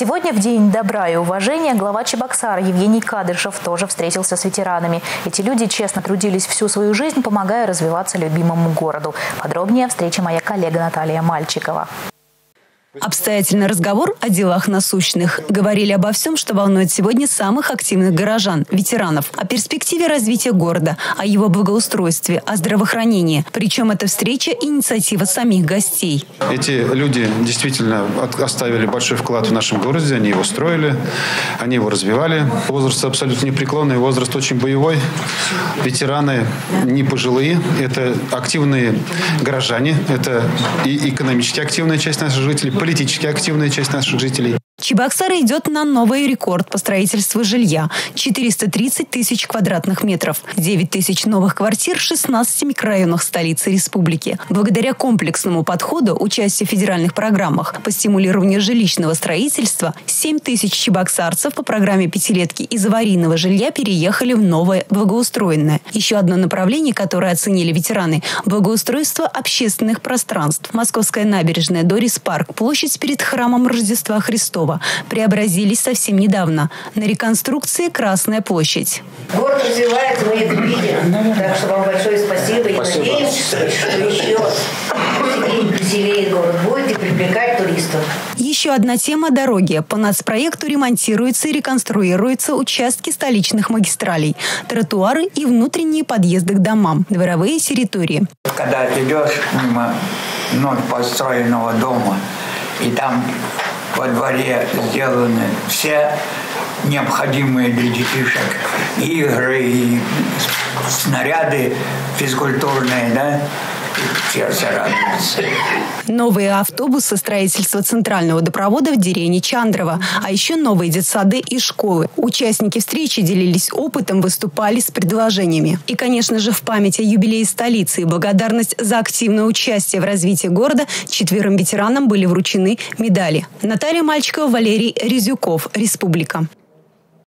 Сегодня в День добра и уважения глава Чебоксар Евгений Кадышев тоже встретился с ветеранами. Эти люди честно трудились всю свою жизнь, помогая развиваться любимому городу. Подробнее встреча моя коллега Наталья Мальчикова. Обстоятельный разговор о делах насущных. Говорили обо всем, что волнует сегодня самых активных горожан, ветеранов. О перспективе развития города, о его благоустройстве, о здравоохранении. Причем эта встреча – инициатива самих гостей. Эти люди действительно оставили большой вклад в нашем городе. Они его строили, они его развивали. Возраст абсолютно непреклонный, возраст очень боевой. Ветераны не пожилые. Это активные горожане. Это и экономически активная часть наших жителей, политически активная часть наших жителей. Чебоксар идет на новый рекорд по строительству жилья – 430 тысяч квадратных метров, 9 тысяч новых квартир в 16 микрорайонах столицы республики. Благодаря комплексному подходу, участию в федеральных программах по стимулированию жилищного строительства, 7 тысяч чебоксарцев по программе пятилетки из аварийного жилья переехали в новое благоустроенное. Еще одно направление, которое оценили ветераны – благоустройство общественных пространств. Московская набережная, Дорис-парк, площадь перед храмом Рождества Христова преобразились совсем недавно. На реконструкции Красная площадь. Город развивается, мы это видим. Так что вам большое спасибо. И надеемся, что еще красивее город будет и привлекать туристов. Еще одна тема – дороги. По нацпроекту ремонтируются и реконструируются участки столичных магистралей, тротуары и внутренние подъезды к домам, дворовые территории. Когда идешь мимо вновь построенного дома, и там во дворе сделаны все необходимые для детишек игры и снаряды физкультурные, да? Сердце радуется. Новые автобусы, строительство центрального водопровода в деревне Чандрово, а еще новые детсады и школы. Участники встречи делились опытом, выступали с предложениями. И, конечно же, в память о юбилее столицы и благодарность за активное участие в развитии города 4 ветеранам были вручены медали. Наталья Мальчикова, Валерий Резюков, Республика.